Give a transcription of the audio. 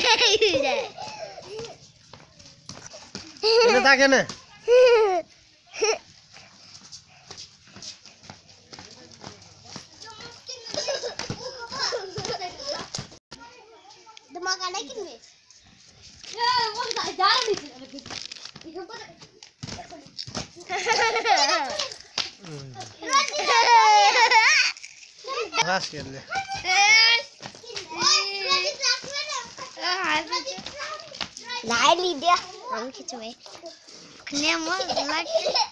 Ini tak kena. Dimakan lagi nih. Ya, mau tak jalan di sini. Ras kerle. Lali dia. Kamu kicau. Kena mau lagi.